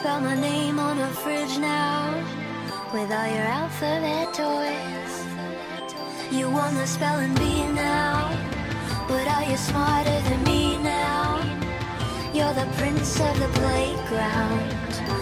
spell my name on a fridge now, with all your alphabet toys. You wanna spell and bee now, but are you smarter than me now? You're the prince of the playground.